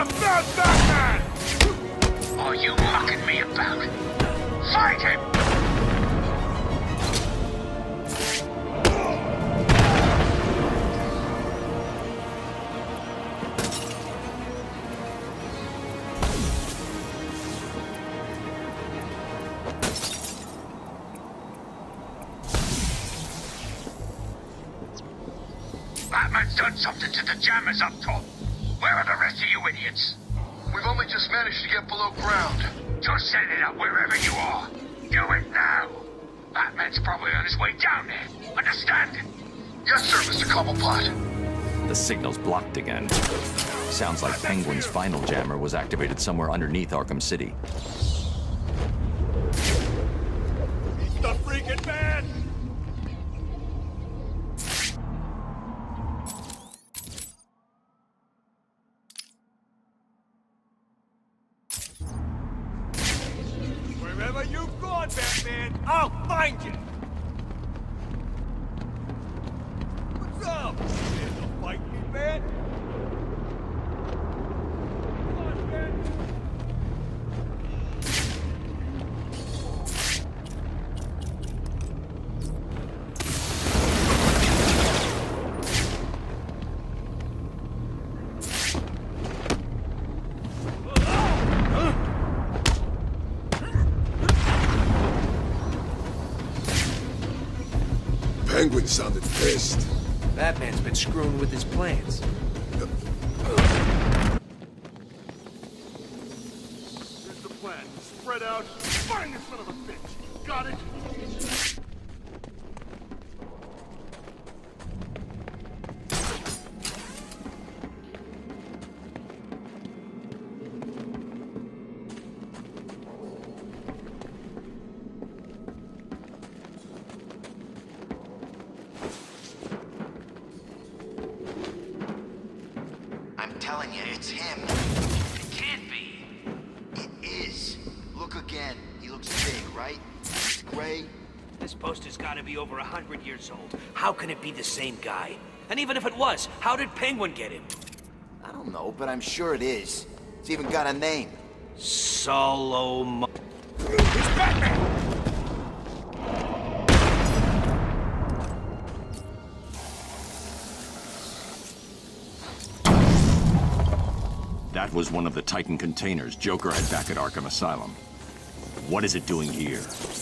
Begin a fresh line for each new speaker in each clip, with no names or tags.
found Batman!
Are you mucking me about? Fight him! Batman's done something to the jammers up top. Where are the rest of you idiots?
We've only just managed to get below ground.
Just set it up wherever you are. Do it now. Batman's probably on his way down there. Understand?
Yes, sir, Mr. Cobblepot.
The signal's blocked again. Sounds like Penguin's final jammer was activated somewhere underneath Arkham City.
He's the freaking man! Wherever you've gone, Batman, I'll find you! What's up? Here to fight me, man? Come on, man!
Penguin sounded pissed.
Batman's been screwing with his plans.
Here's the plan. Spread out. Find this son of a bitch. Got it?
I'm telling you, it's him.
It can't be.
It is. Look again. He looks big, right? He's gray.
This poster's gotta be over 100 years old. How can it be the same guy? And even if it was, how did Penguin get him?
I don't know, but I'm sure it is. It's even got a name.
Solomon.
It's Batman!
That was one of the Titan containers Joker had back at Arkham Asylum. What is it doing here?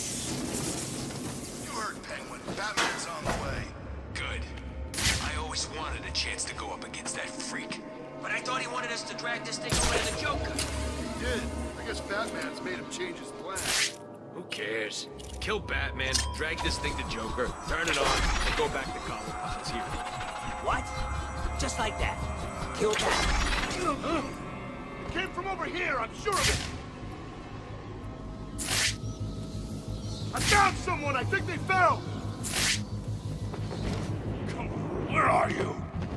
You heard Penguin. Batman's on the way.
Good. I always wanted a chance to go up against that freak.
But I thought he wanted us to drag this thing over to the Joker.
He did. I guess Batman's made him change his plan.
Who cares? Kill Batman, drag this thing to Joker, turn it on, and go back to Cobblepot's here.
What? Just like that? Kill Batman.
It came from over here, I'm sure of it! I found someone! I think they fell! Come on, where are you?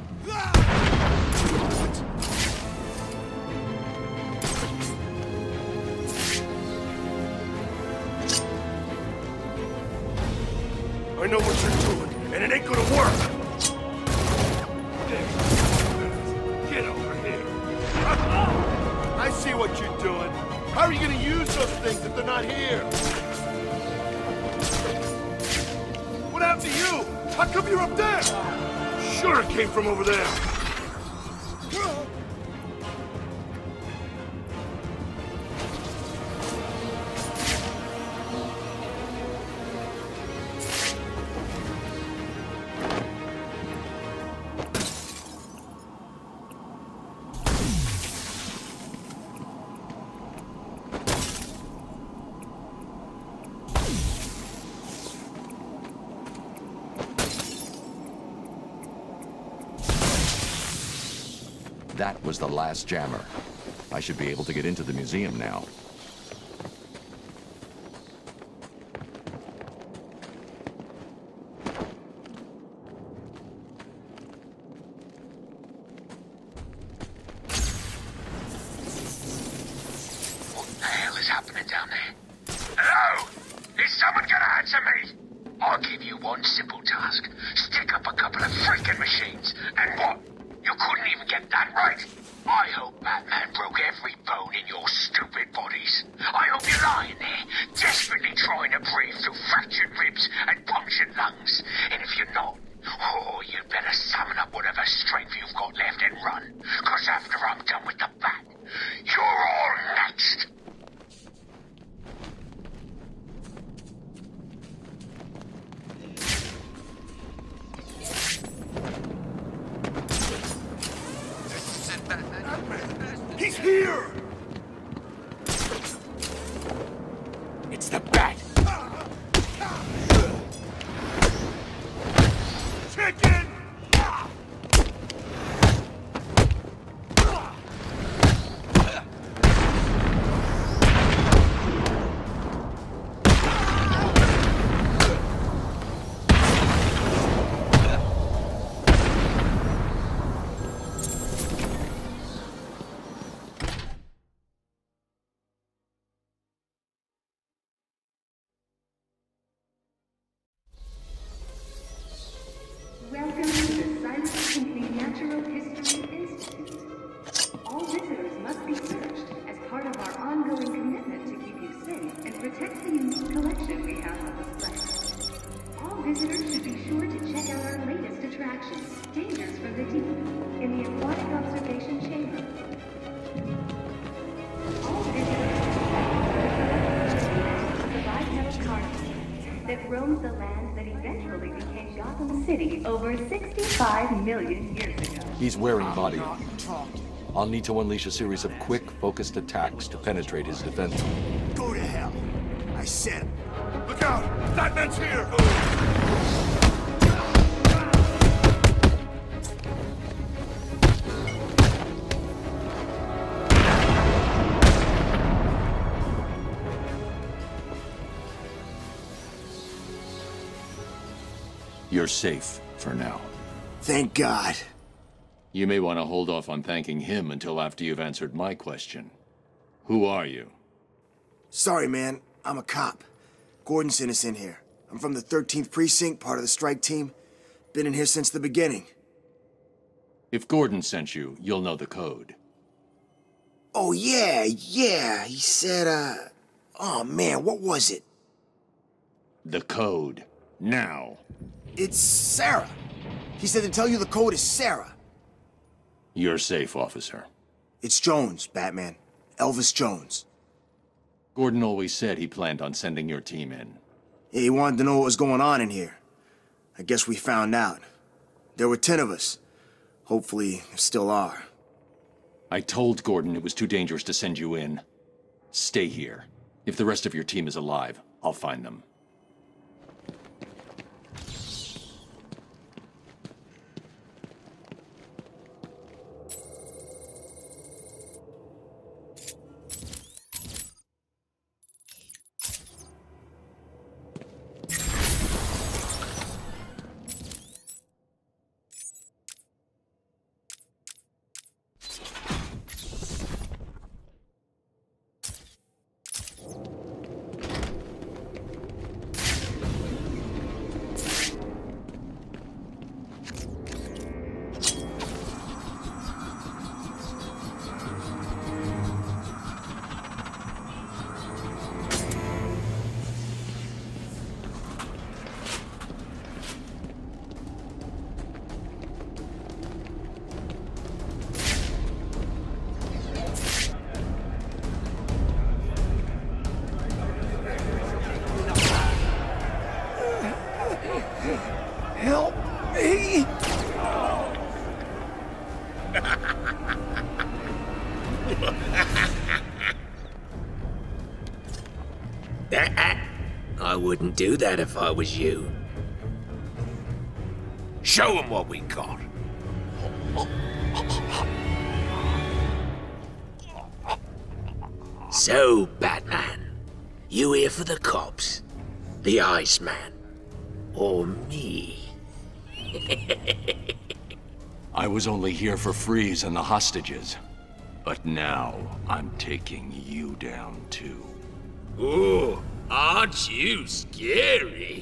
I know what you're doing, and it ain't gonna work! Get over here! I see what you're doing. How are you gonna use those things if they're not here? What happened to you? How come you're up there? Sure it came from over there.
That was the last jammer. I should be able to get into the museum now.
What the hell is happening down there? Hello? Is someone gonna answer me? I'll give you one simple task. Stick up a couple of freaking machines. And what? You couldn't even get that right? I hope Batman broke every bone in your stupid bodies. I hope you're lying there, desperately trying to breathe through fractured ribs and punctured lungs. And if you're not, oh, you'd better summon up whatever strength you've got left and run. 'Cause after I'm done with the Bat, you're all next.
He's here!
It's the Bat!
Chicken!
Welcome to the Science and the Natural History Institute. All visitors must be searched as part of our ongoing commitment to keep you safe and protect the unique collection we have on display. All visitors should be sure to check out our latest attractions, Dangers from the Deep, in the Aquatic Observation Chamber. All visitors the bipedal carnivore that roams the land that eventually became Gotham City over 65 million years ago.
He's wearing body armor. I'll need to unleash a series of quick, focused attacks to penetrate his defense.
Go to hell. I said it. Look out! Batman's here!
You're safe for now.
Thank God.
You may want to hold off on thanking him until after you've answered my question. Who are you?
Sorry, man. I'm a cop. Gordon sent us in here. I'm from the 13th Precinct, part of the strike team. Been in here since the beginning.
If Gordon sent you, you'll know the code.
Oh, yeah. He said, oh, man, what was it?
The code. Now.
It's Sarah. He said to tell you the code is Sarah.
You're safe, officer.
It's Jones, Batman. Elvis Jones.
Gordon always said he planned on sending your team in.
Yeah, he wanted to know what was going on in here. I guess we found out. There were 10 of us. Hopefully, there still are.
I told Gordon it was too dangerous to send you in. Stay here. If the rest of your team is alive, I'll find them.
Help me!
I wouldn't do that if I was you. Show them what we got. So, Batman, you here for the cops, the Iceman, or me?
I was only here for Freeze and the hostages. But now, I'm taking you down too.
Ooh, aren't you scary?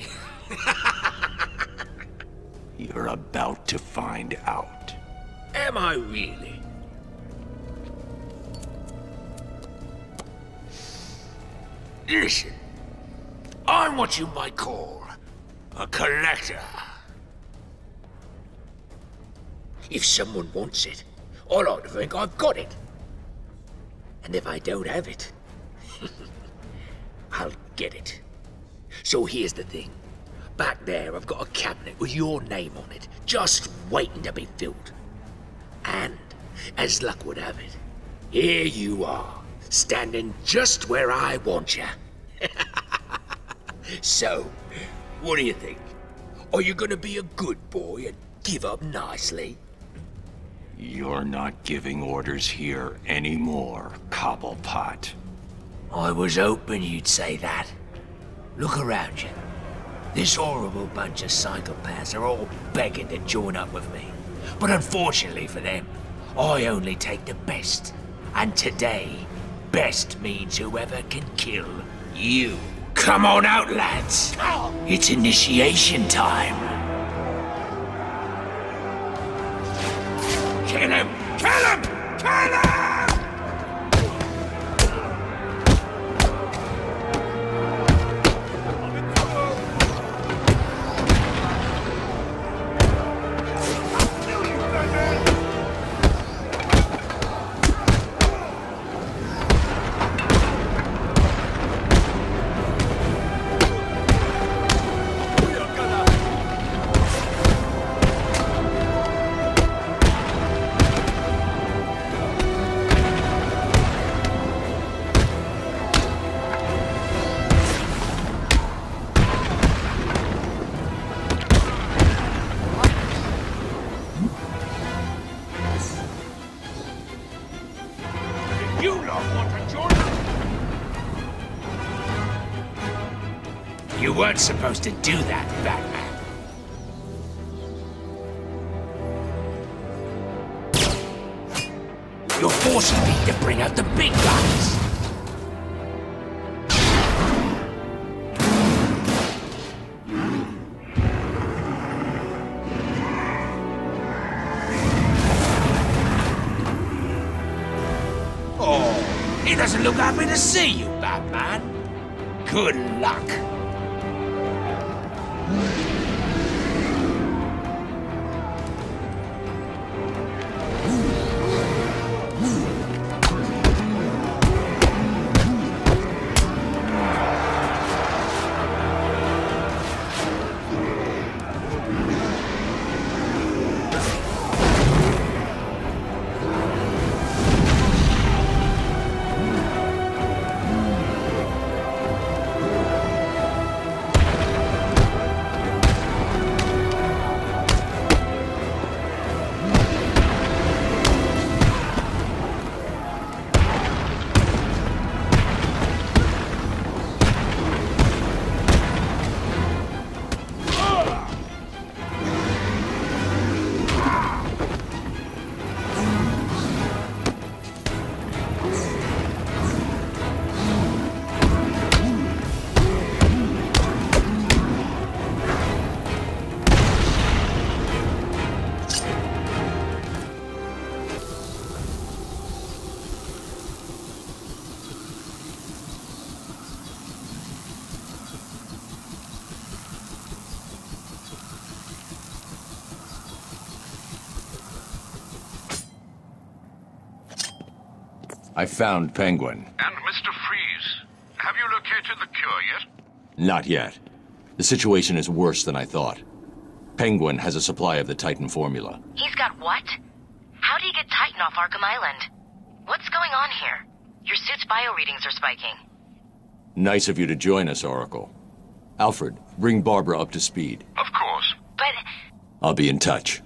You're about to find out.
Am I really? Listen, I'm what you might call a collector. If someone wants it, I like to think I've got it. And if I don't have it, I'll get it. So here's the thing. Back there, I've got a cabinet with your name on it, just waiting to be filled. And, as luck would have it, here you are, standing just where I want you. So, what do you think? Are you gonna be a good boy and give up nicely?
You're not giving orders here anymore, Cobblepot.
I was hoping you'd say that. Look around you. This horrible bunch of psychopaths are all begging to join up with me. But unfortunately for them, I only take the best. And today, best means whoever can kill you. Come on out, lads. It's initiation time. Kill him! Kill him! Kill him! You lot want to join us? You weren't supposed to do that, Batman. You're forcing me to bring out the big guns. He doesn't look happy to see you, Batman. Good luck.
I found Penguin.
And Mr. Freeze, have you located the cure yet?
Not yet. The situation is worse than I thought. Penguin has a supply of the Titan formula.
He's got what? How do you get Titan off Arkham Island? What's going on here? Your suit's bio readings are spiking.
Nice of you to join us, Oracle. Alfred, bring Barbara up to speed.
Of course.
But...
I'll be in touch.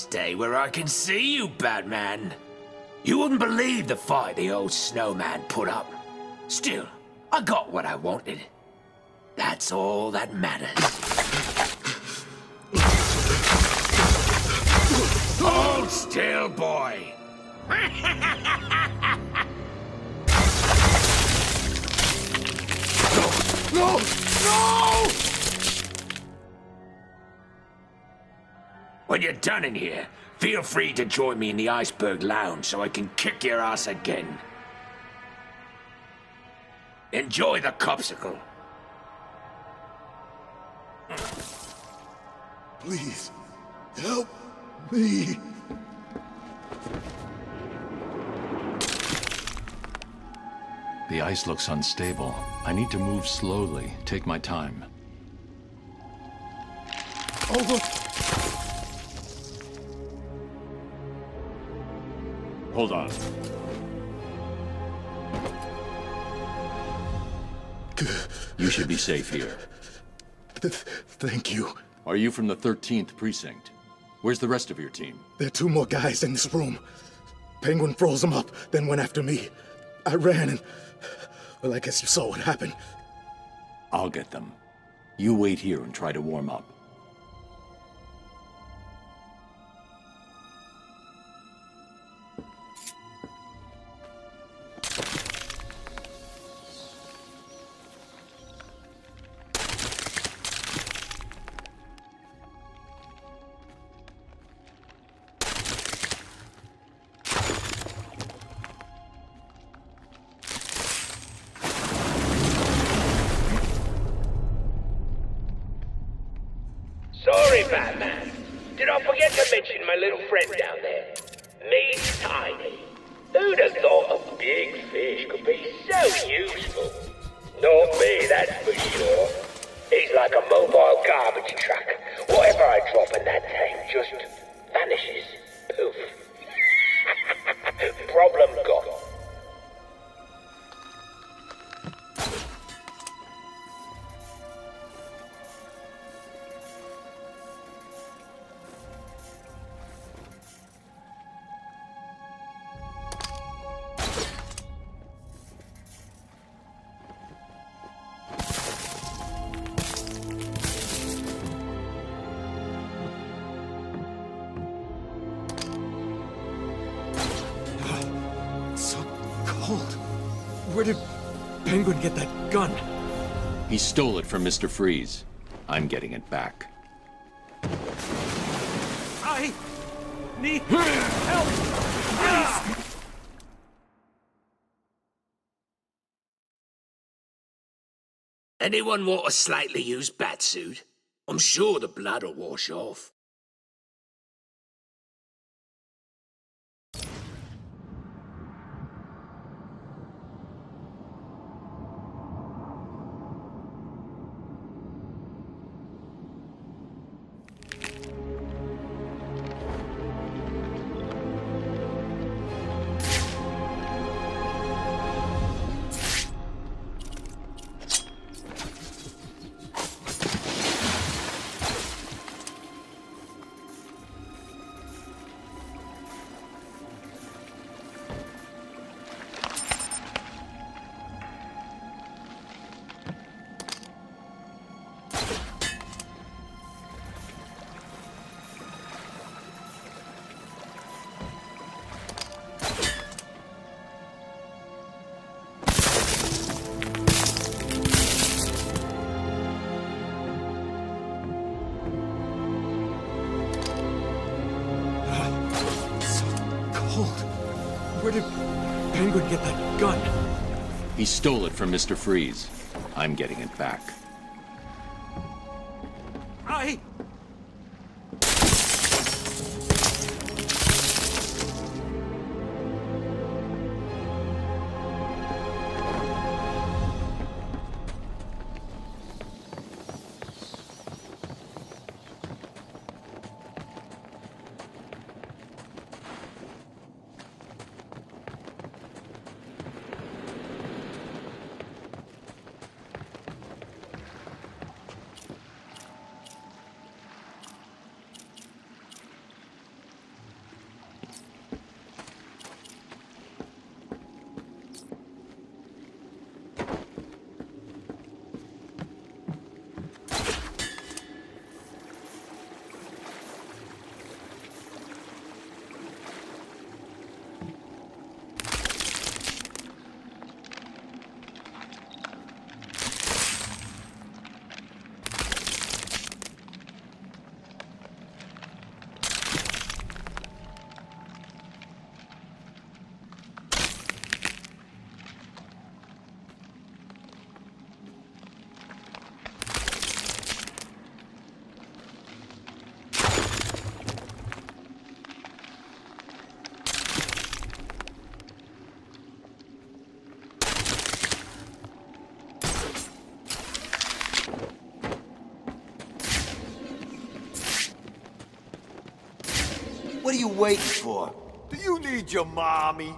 day where I can see you, Batman. You wouldn't believe the fight the old snowman put up. Still, I got what I wanted. That's all that matters. Hold still, boy.
No! No!
When you're done in here, feel free to join me in the Iceberg Lounge so I can kick your ass again. Enjoy the copsicle.
Please, help me.
The ice looks unstable. I need to move slowly, take my time.
Oh, look!
Hold on. You should be safe here.
Thank you.
Are you from the 13th precinct? Where's the rest of your team?
There are 2 more guys in this room. Penguin froze them up, then went after me. I ran and... well, I guess you saw what happened.
I'll get them. You wait here and try to warm up.
Sorry, Batman. Did I forget to mention my little friend down there? Me's tiny. Who'd have thought a big fish could be so useful? Not me, that's for sure. He's like a mobile garbage truck. Whatever I drop in that tank just vanishes. Poof. Problem gone.
Where did Penguin get that gun?
He stole it from Mr. Freeze. I'm getting it back.
I need help! Please!
Anyone want a slightly used batsuit? I'm sure the blood will wash off.
Where did Penguin get that gun?
He stole it from Mr. Freeze. I'm getting it back.
I...
are you waiting for? Do you need your mommy?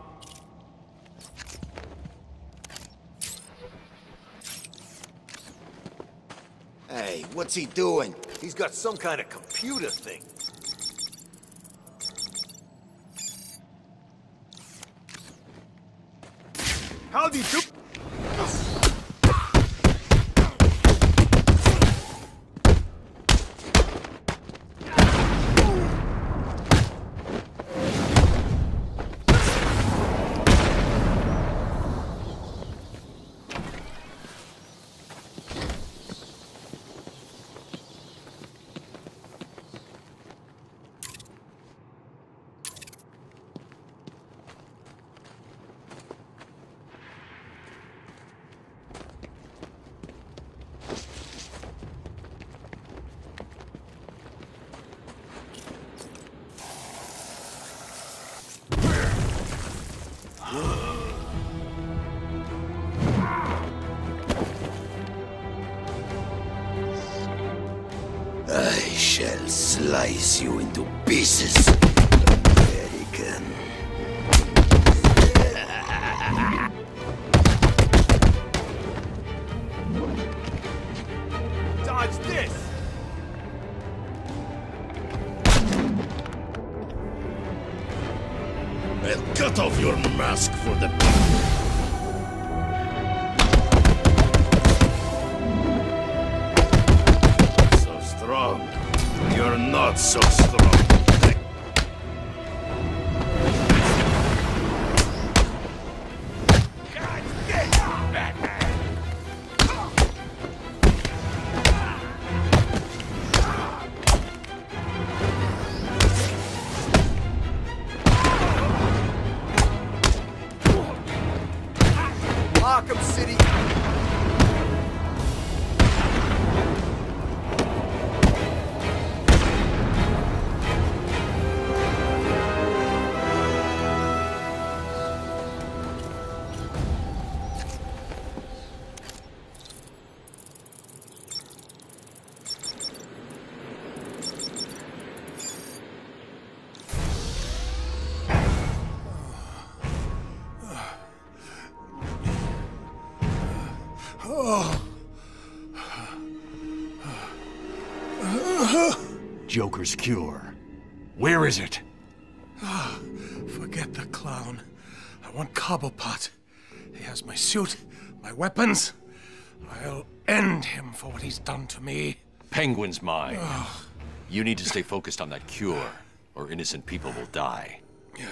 Hey, what's he doing?
He's got some kind of computer thing. How'd he do?
I shall slice you into pieces, American.
Dodge this!
I'll cut off your mask for the... Strong. You're not so strong.
Arkham City.
Joker's cure. Where is it?
Forget the clown. I want Cobblepot. He has my suit, my weapons. I'll end him for what he's done to me.
Penguin's mine. You need to stay focused on that cure, or innocent people will die.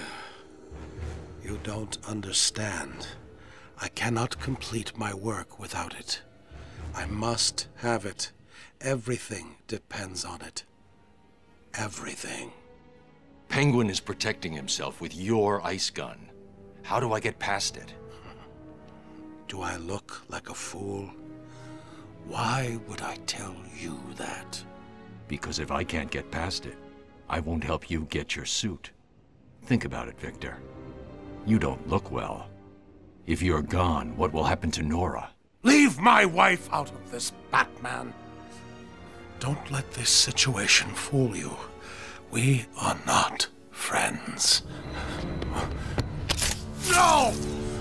You don't understand. I cannot complete my work without it. I must have it. Everything depends on it. Everything.
Penguin is protecting himself with your ice gun. How do I get past it?
Do I look like a fool? Why would I tell you that?
Because if I can't get past it, I won't help you get your suit. Think about it, Victor. You don't look well. If you're gone, what will happen to Nora?
Leave my wife out of this, Batman. Don't let this situation fool you. We are not friends. No!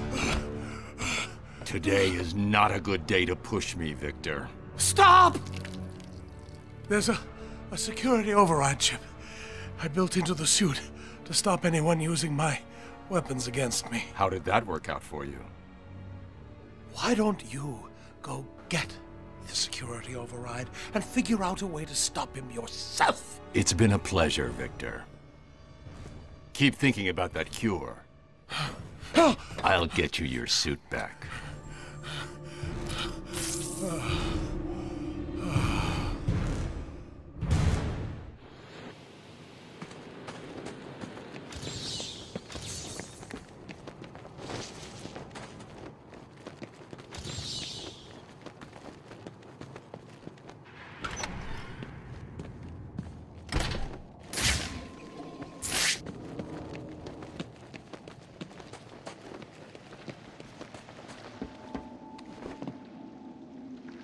Today is not a good day to push me, Victor.
Stop! There's a security override chip I built into the suit to stop anyone using my weapons against me.
How did that work out for you?
Why don't you go get the security override and figure out a way to stop him yourself?
It's been a pleasure, Victor. Keep thinking about that cure. I'll get you your suit back.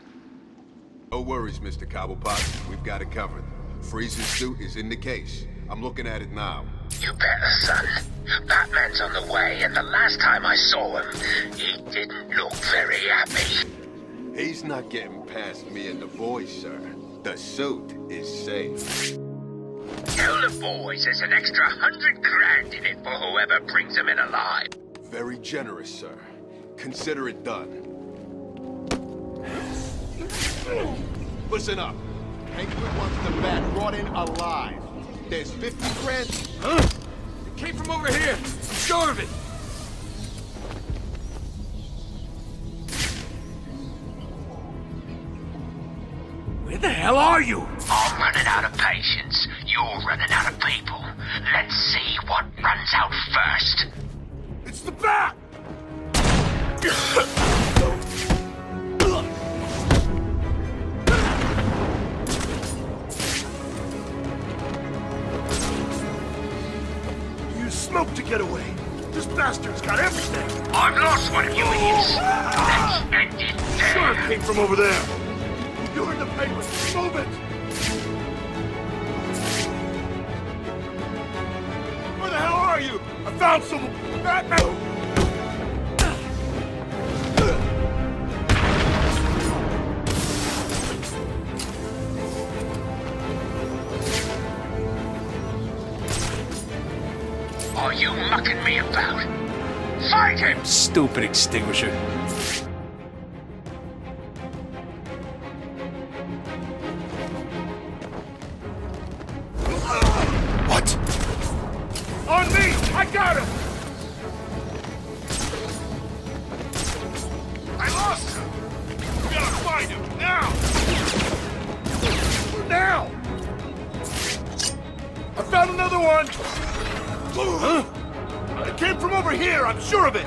No worries, Mr. Cobblepot. We've got it covered. Freeze's suit is in the case.
I'm looking at it now.
You better, son. Batman's on the way, and the last time I saw him, he didn't look very happy.
He's not getting past me and the boys, sir. The suit is safe.
Tell the boys there's an extra 100 grand in it for whoever brings him in alive.
Very generous, sir. Consider it done. Listen up. Penguin wants the bat brought in alive. There's 50 grand.
Huh? It came from over here. I'm sure of it. Where the hell are you?
I'm running out of patience. You're running out of people. Let's see what runs out first.
It's the bat! Use smoke to get away. This bastard's got everything.
I've lost one of you idiots. Let's end it there.
Sure it came from over there. You're in the papers. Move it! Where the hell are you? I found someone. Batman!
Are you mucking me about? Fight him!
Stupid extinguisher.
What? On me! I got him! I lost him! We gotta find him, now! Now! I found another one! Huh? It came from over here, I'm sure of it!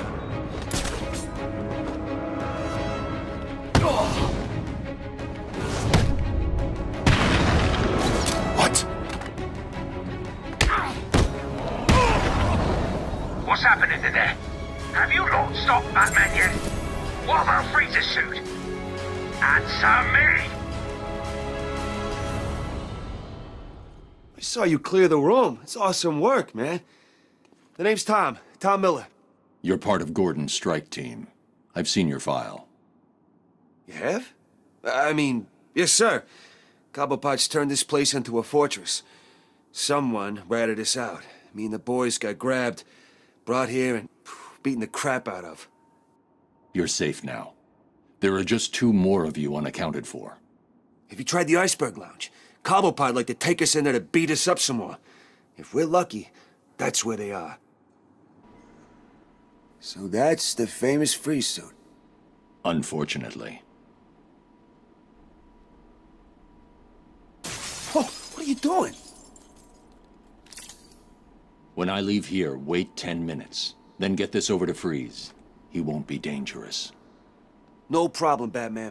What?
What's happening to there? Have you lot stopped Batman yet? What about Freeze's suit? Answer me!
I saw you clear the room. It's awesome work, man. The name's Tom. Tom Miller.
You're part of Gordon's strike team. I've seen your file.
You have? I mean, yes, sir. Cobblepot's turned this place into a fortress. Someone ratted us out. Me and the boys got grabbed, brought here, and beaten the crap out of.
You're safe now. There are just 2 more of you unaccounted for.
Have you tried the Iceberg Lounge? Cobblepot'd like to take us in there to beat us up some more. If we're lucky, that's where they are. So that's the famous freeze suit.
Unfortunately.
Oh, what are you doing?
When I leave here, wait 10 minutes. Then get this over to Freeze. He won't be dangerous.
No problem, Batman.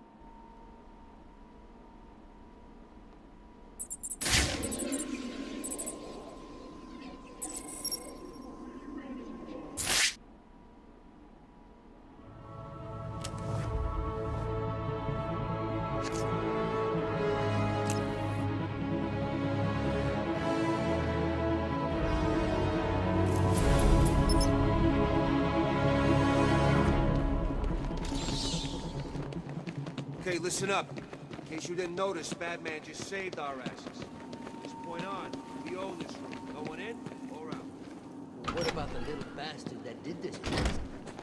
Okay, listen up. In case you didn't notice, Batman just saved our asses. From this point on, we own this room. Going in or out.
Well, what about the little bastard that did this to us?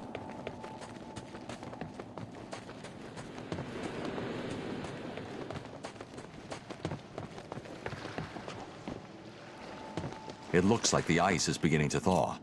It looks like the ice is beginning to thaw.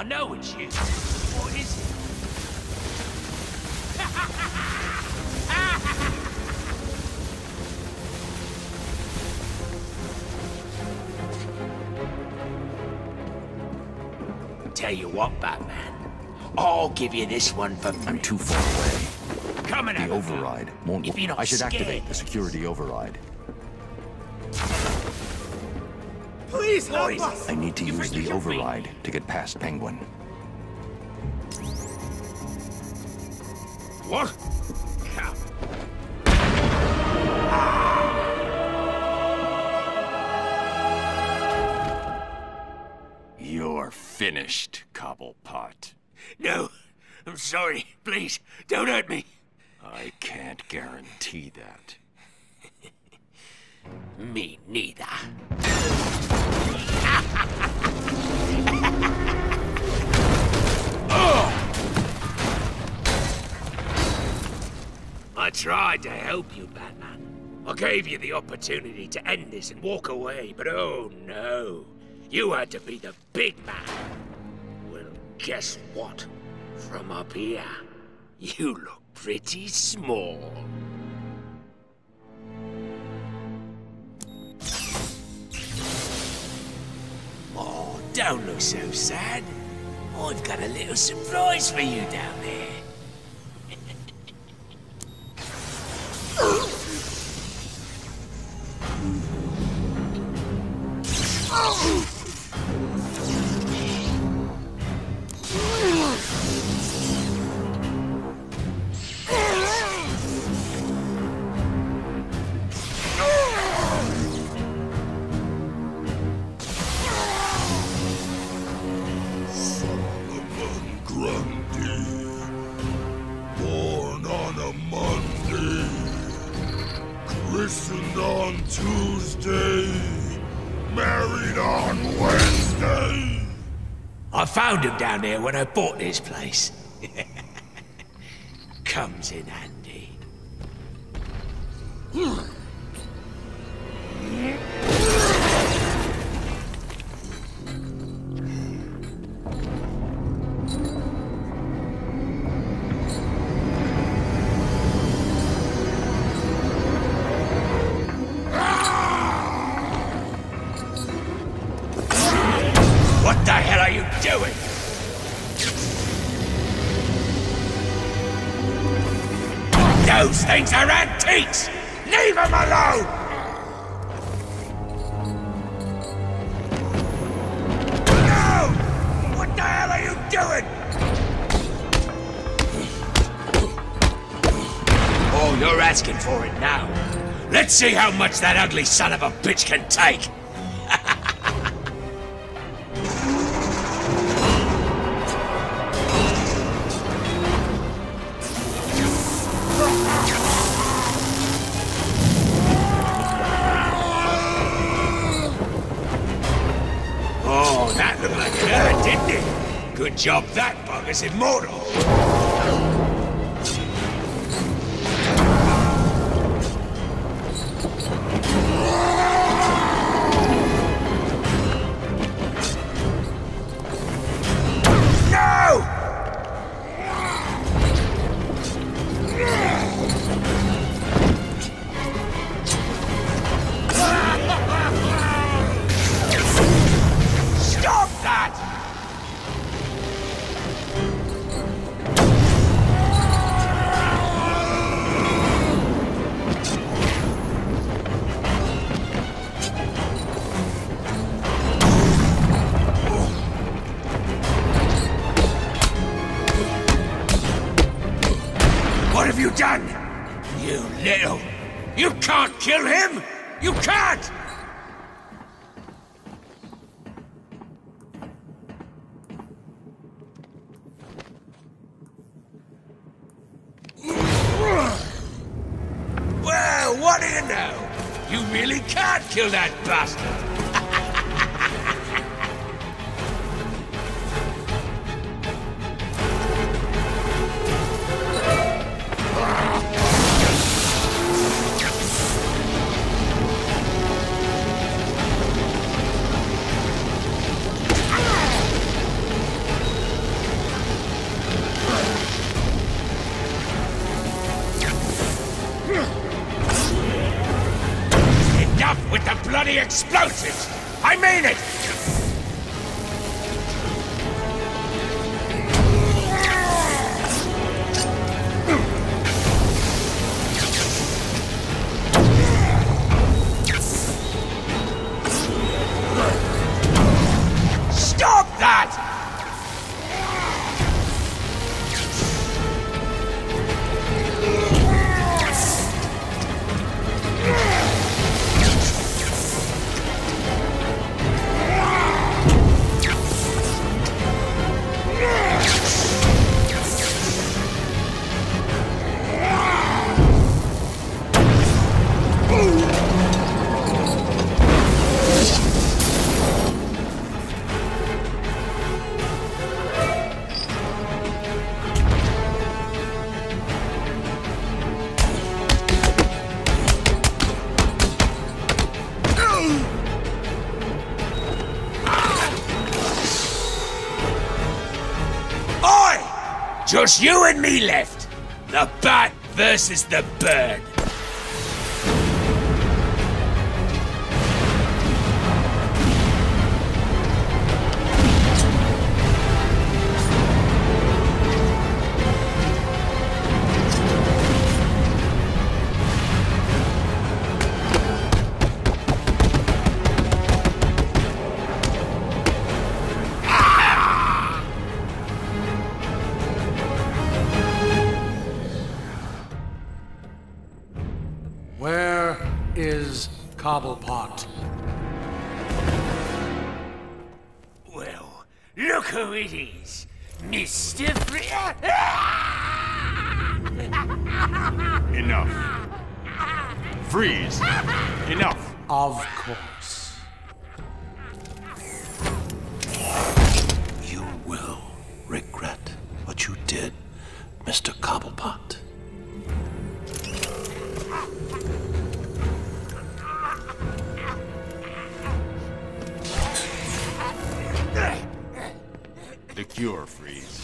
I know it's you. What is it? Tell you what, Batman. I'll give you this one for free.
I'm too far away.
Coming
The
out.
override won't.
If you're not
I should
scared.
activate the security override.
Please help us.
I need to
You
use
think you
the
can beat
override to get past Penguin.
What? Cow.
You're finished, Cobblepot.
No, I'm sorry. Please, don't hurt me.
I can't guarantee that.
Me neither. I tried to help you, Batman. I gave you the opportunity to end this and walk away, but oh no. You had to be the big man. Well, guess what? From up here, you look pretty small. Oh, don't look so sad. I've got a little surprise for you down there.
Born on a Monday, christened on Tuesday, married on Wednesday.
I found him down there when I bought this place. Comes in handy. What the hell are you doing? Those things are antiques! Leave them alone! No! What the hell are you doing? Oh, you're asking for it now. Let's see how much that ugly son of a bitch can take. Oh, that looked like it hurt, didn't it? Good job that bugger's immortal. No! Stop that! What have you done? You little... You can't kill him! You can't! Well, what do you know? You really can't kill that bastard! bloody explosives! I mean it! Stop that! Just you and me left. The bat versus the bird.
Where is Cobblepot?
Well, look who it is. Mr.
Enough. Freeze. Enough.
Of course. You will regret what you did, Mr. Cobblepot.
The cure, Freeze.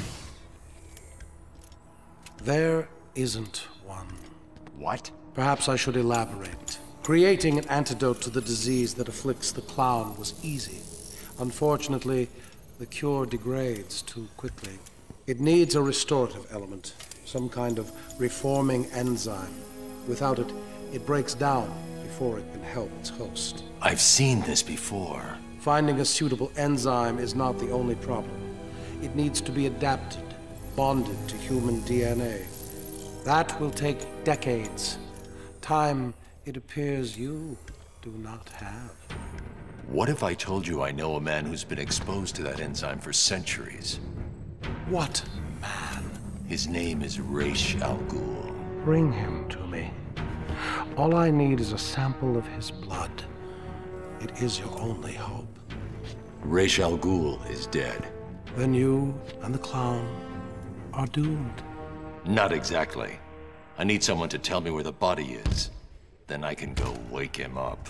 There isn't one.
What?
Perhaps I should elaborate. Creating an antidote to the disease that afflicts the clown was easy. Unfortunately, the cure degrades too quickly. It needs a restorative element, some kind of reforming enzyme. Without it, it breaks down before it can help its host.
I've seen this before.
Finding a suitable enzyme is not the only problem. It needs to be adapted, bonded to human DNA. That will take decades. Time, it appears, you do not have.
What if I told you I know a man who's been exposed to that enzyme for centuries?
What man?
His name is Ra's al Ghul.
Bring him to me. All I need is a sample of his blood. It is your only hope.
Ra's al Ghul is dead.
Then you and the clown are doomed.
Not exactly. I need someone to tell me where the body is. Then I can go wake him up.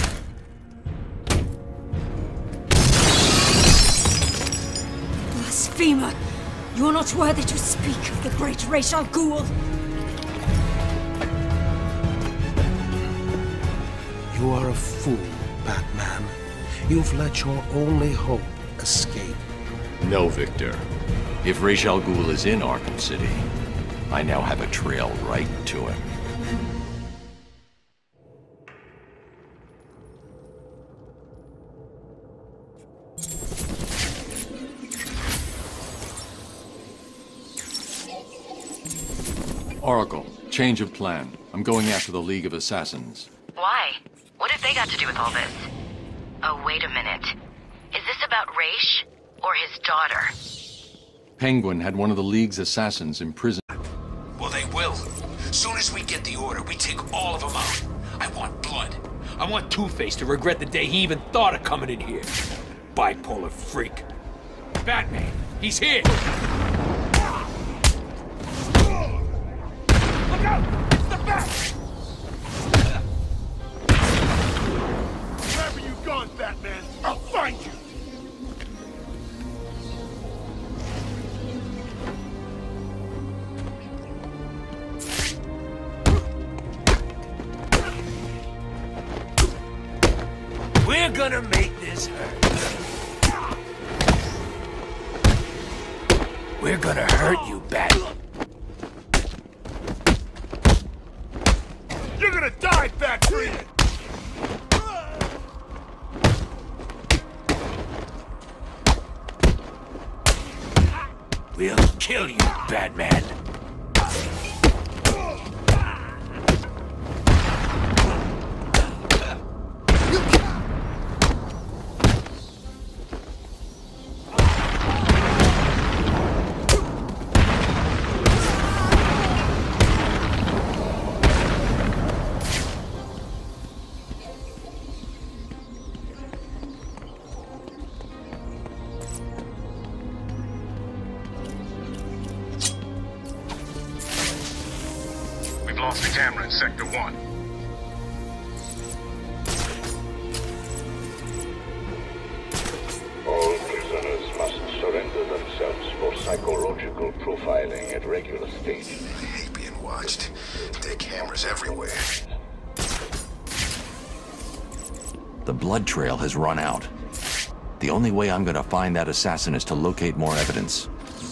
Blasphemer! You are not worthy to speak of the great Ra's al Ghul!
You are a fool, Batman. You've let your only hope escape.
No, Victor. If Ra's al Ghul is in Arkham City, I now have a trail right to him. Oracle, change of plan. I'm going after the League of Assassins.
Why? What have they got to do with all this? Oh, wait a minute. Is this about Ra's or his daughter?
Penguin had one of the League's assassins imprisoned.
Well, they will. Soon as we get the order, we take all of them out. I want blood. I want Two-Face to regret the day he even thought of coming in here. Bipolar freak. Batman, he's here! Look out! It's the Bat!
Wherever you gone, Batman, I'll find you!
gonna make this hurt. We're gonna hurt you, Batman.
You're gonna die, Bat Freeman!
We'll kill you, Batman.
Lost the camera in Sector 1.
All prisoners must surrender themselves for psychological profiling at regular stages.
I hate being watched. There are cameras everywhere.
The blood trail has run out. The only way I'm gonna find that assassin is to locate more evidence.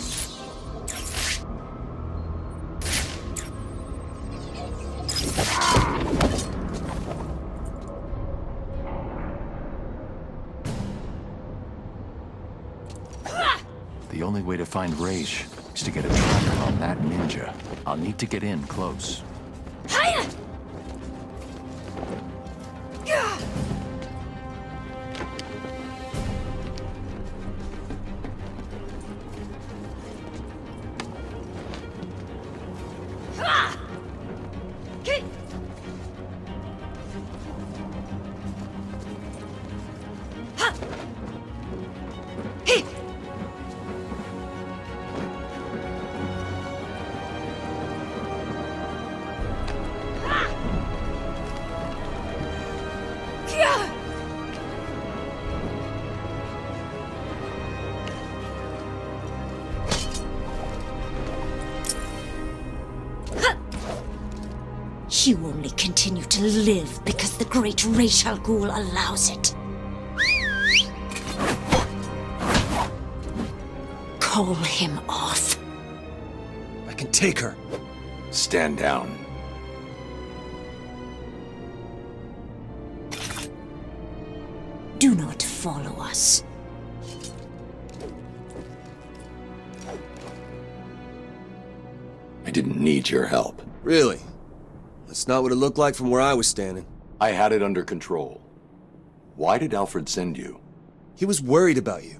The only way to find Raish is to get a tracker on that ninja. I'll need to get in close.
Hiya! You only continue to live because the great Ra's al Ghul allows it. Call him off.
I can take her.
Stand down.
Do not follow us.
I didn't need your help.
Really? That's not what it looked like from where I was standing.
I had it under control. Why did Alfred send you?
He was worried about you.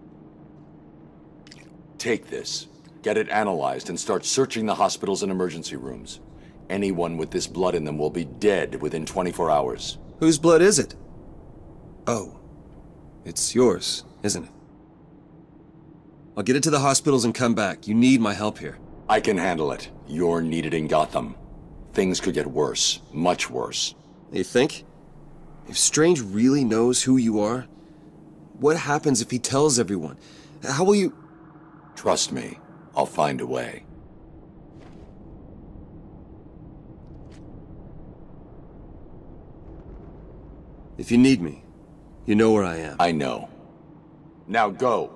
Take this, get it analyzed, and start searching the hospitals and emergency rooms. Anyone with this blood in them will be dead within 24 hours.
Whose blood is it? Oh. It's yours, isn't it? I'll get it to the hospitals and come back. You need my help here.
I can handle it. You're needed in Gotham. Things could get worse. Much worse.
You think? If Strange really knows who you are, what happens if he tells everyone? How will you...
Trust me. I'll find a way.
If you need me, you know where I am.
I know. Now go.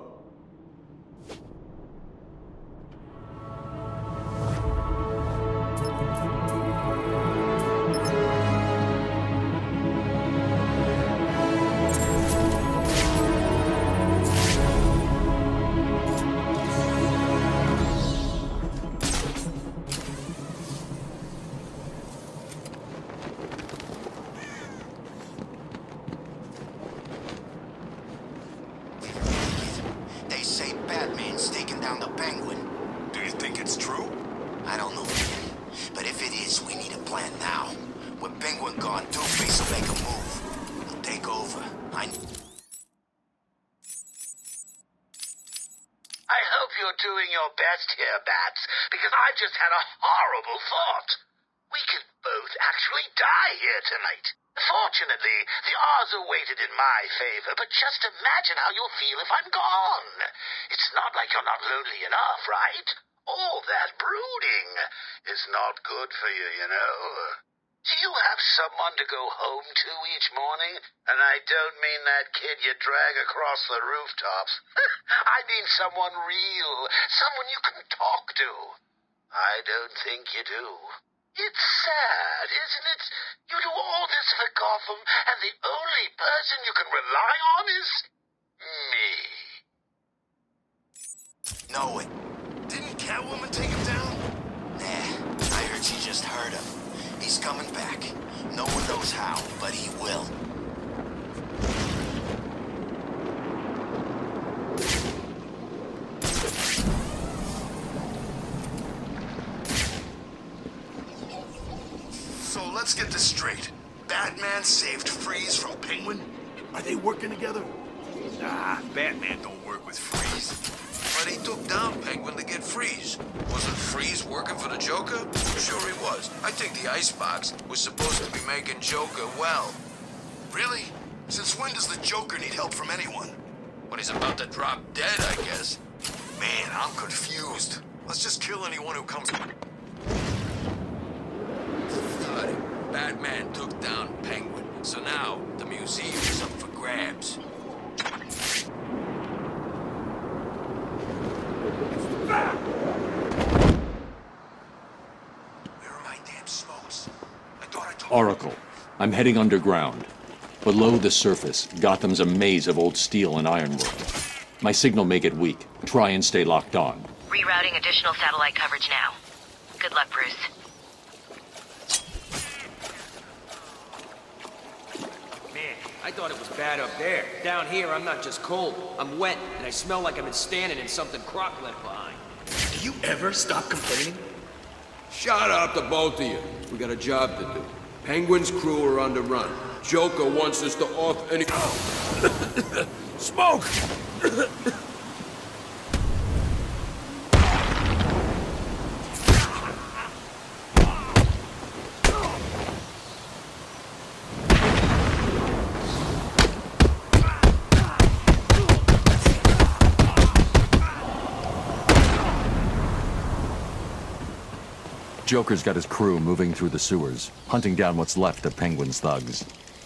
Doing your best here, Bats, because I just had a horrible thought. We could both actually die here tonight. Fortunately, the odds are weighted in my favor, but just imagine how you'll feel if I'm gone. It's not like you're not lonely enough, right? All that brooding is not good for you, you know. Do you have someone to go home to each morning? And I don't mean that kid you drag across the rooftops. I mean someone real, someone you can talk to. I don't think you do. It's sad, isn't it? You do all this for Gotham, and the only person you can rely on is me.
No way. Didn't Catwoman take him down?
Nah, I heard she just heard him. He's coming back. No one knows how, but he will.
So let's get this straight. Batman saved Freeze from Penguin? Are they working together?
Nah, Batman don't work with Freeze.
But he took down Penguin to get Freeze. Wasn't Freeze working for the Joker? Sure he was. I think the icebox was supposed to be making Joker well.
Really? Since when does the Joker need help from anyone?
When he's about to drop dead, I guess.
Man, I'm confused. Let's just kill anyone who comes...
Batman took down Penguin, so now the museum is up for grabs.
Where are my damn smokes? I thought I told
Oracle, I'm heading underground. Below the surface, Gotham's a maze of old steel and ironwork. My signal may get weak. Try and stay locked on.
Rerouting additional satellite coverage now. Good luck, Bruce.
I thought it was bad up there. Down here, I'm not just cold. I'm wet, and I smell like I've been standing in something Croc left behind.
Do you ever stop complaining?
Shut up, the both of you. We got a job to do. Penguin's crew are on the run. Joker wants us to off any... Smoke!
Joker's got his crew moving through the sewers, hunting down what's left of Penguin's thugs.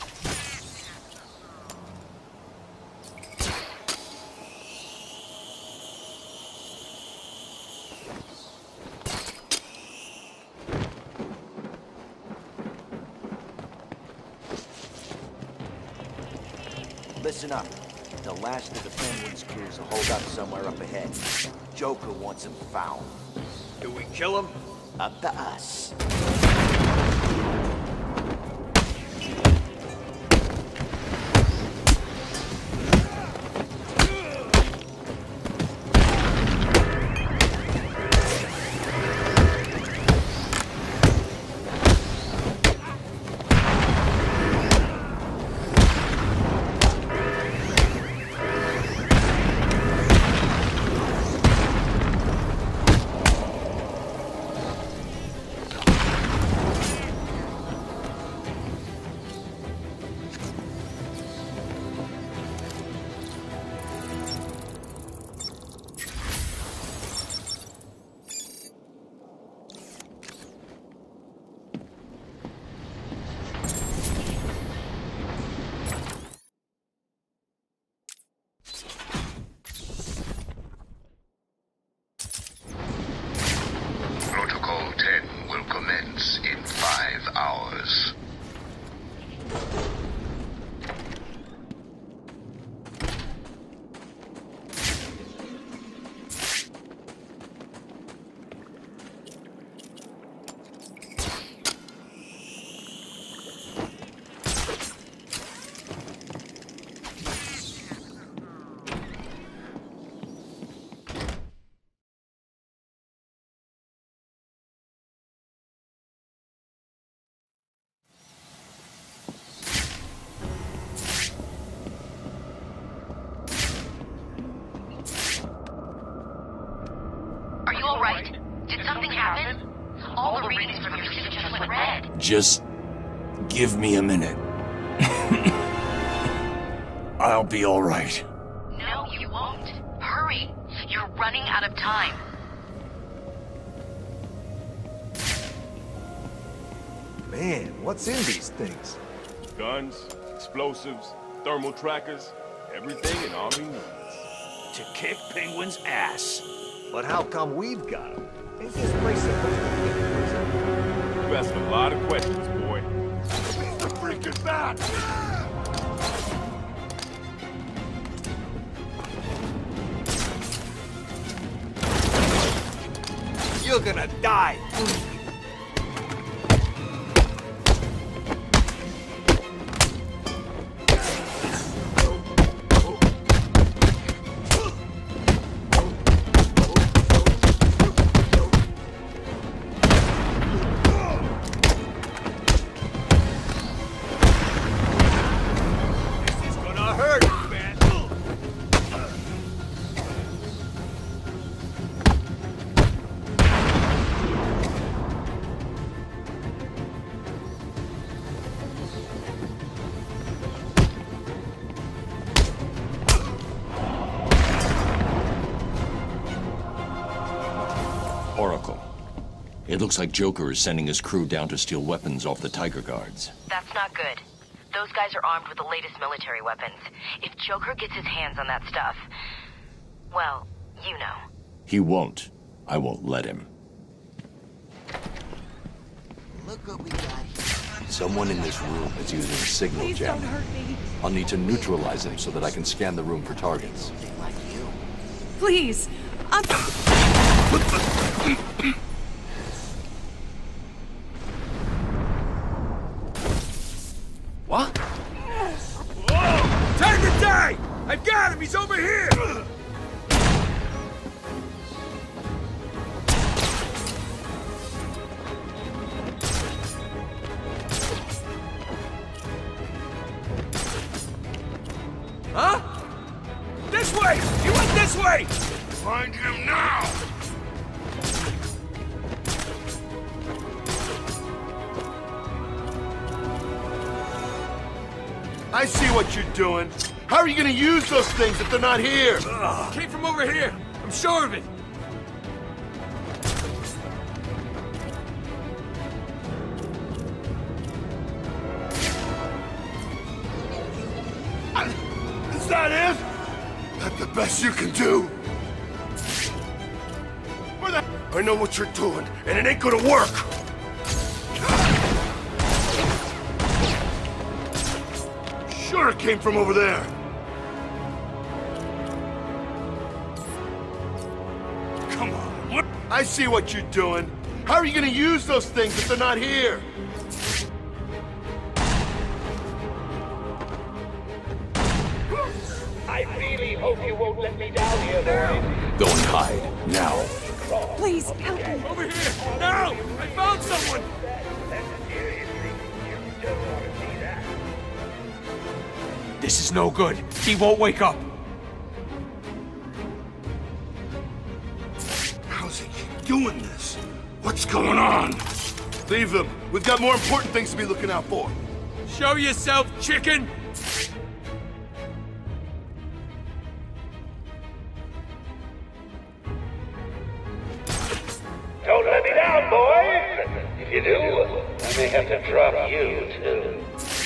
Listen up. The last of the Penguin's crews will hold up somewhere up ahead. Joker wants him found.
Do we kill him?
Up to us.
Protocol 10 will commence in 5 hours.
All the readings from your suit just went red.
Just give me a minute. I'll be all right.
No, you won't. Hurry. You're running out of time.
Man, what's in these things?
Guns, explosives, thermal trackers, everything an army needs.
To kick Penguin's ass.
But how come we've got them? Ain't this place supposed to be a prison?
You ask a lot of questions, boy.
What the freak is that?
You're gonna die!
Oracle. It looks like Joker is sending his crew down to steal weapons off the Tiger Guards.
That's not good. Those guys are armed with the latest military weapons. If Joker gets his hands on that stuff, well, you know.
He won't. I won't let him.
Look what we got here.
Someone in this room is using signal
Please
jamming.
don't hurt me.
I'll need to neutralize them so that I can scan the room for targets.
Please. I'm...
What?
Whoa! Time to die! I've got him! He's over here! Huh? This way! He went this way!
Find him now! I see what you're doing. How are you gonna use those things if they're not here?
Came from over here. I'm sure of it.
Is that it? That the best you can do? Where the... I know what you're doing, and it ain't gonna work! Sure it came from over there. Come on, what? I see what you're doing. How are you gonna use those things if they're not here?
I really hope you won't let me down here, boys.
Go and hide, now.
Please, help me.
Over here! Now! I found someone! This is no good. He won't wake up.
How's he keep doing this? What's going on? Leave them. We've got more important things to be looking out for.
Show yourself, chicken!
Don't let me down, boys! If you do, I may have to drop you, too.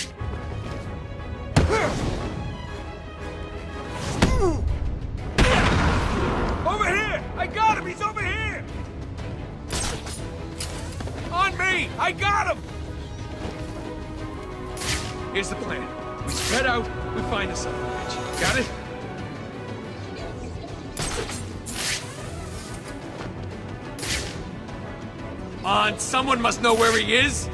Over here! I got him! He's over here! On me! I got him! Here's the plan. We spread out, we find the son of a bitch. Got it? Come on, someone must know where he is!